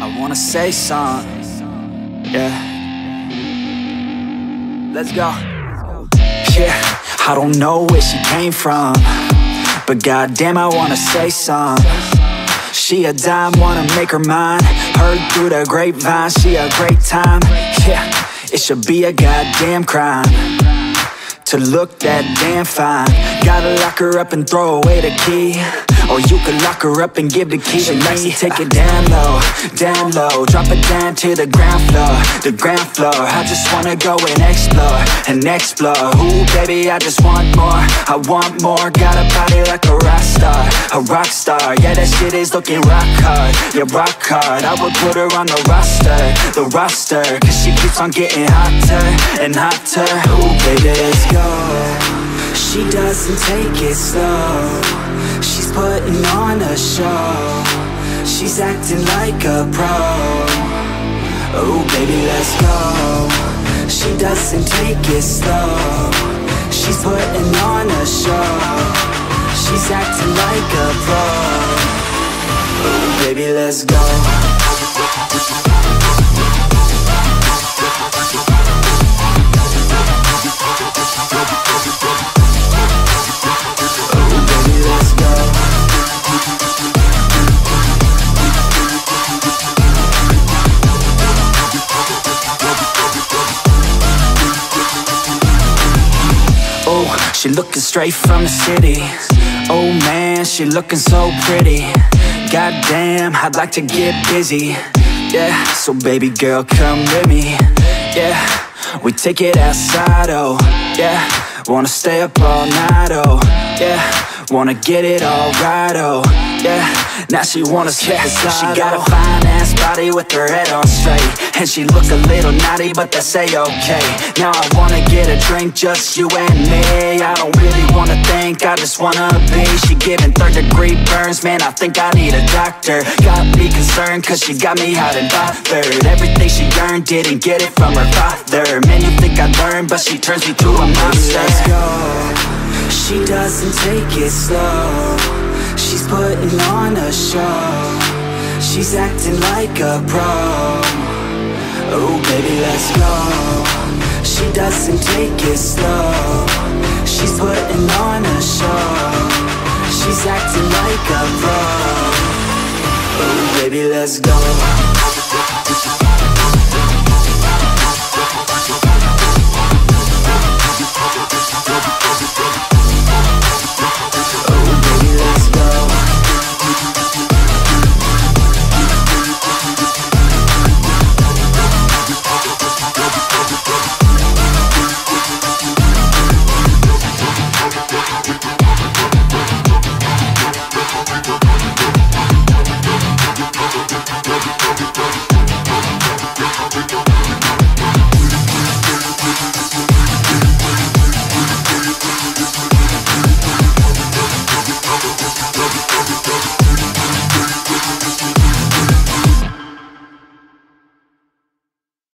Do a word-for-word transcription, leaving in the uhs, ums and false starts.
I wanna say something, yeah. Let's go. Yeah, I don't know where she came from, but goddamn, I wanna say something. She a dime, wanna make her mine. Heard through the grapevine, she a great time. Yeah, it should be a goddamn crime to look that damn fine. Gotta lock her up and throw away the key, or you could lock her up and give the key to me. She likes to take it down low, down low, drop it down to the ground floor, the ground floor. I just wanna go and explore, and explore. Ooh, baby, I just want more, I want more. Got a body like a rock star, a rock star. Yeah, that shit is looking rock hard, yeah, rock hard. I would put her on the roster, the roster, cause she keeps on getting hotter and hotter. Ooh, baby, let's go. She doesn't take it slow, she's putting on a show. She's acting like a pro. Oh baby, let's go. She doesn't take it slow, she's putting on a show. She's acting like a pro. Oh baby, let's go. She looking straight from the city. Oh man, she looking so pretty. Goddamn, I'd like to get busy. Yeah, so baby girl, come with me. Yeah, we take it outside, oh yeah. Wanna stay up all night, oh yeah. Wanna get it all right, oh yeah. Now she wanna slip and slide. She got a fine ass body with her head on straight, and she look a little naughty, but that's a-okay. Now I wanna get a drink, just you and me. I don't really wanna think, I just wanna be. She giving third degree burns, man, I think I need a doctor. Got me concerned, cause she got me hot and bothered. Everything she earned, didn't get it from her father. Man, you think I learned, but she turns me to a monster. Let's go. She doesn't take it slow, she's putting on a show. She's acting like a pro. Oh baby, let's go. She doesn't take it slow, she's putting on a show. She's acting like a pro. Oh baby, let's go.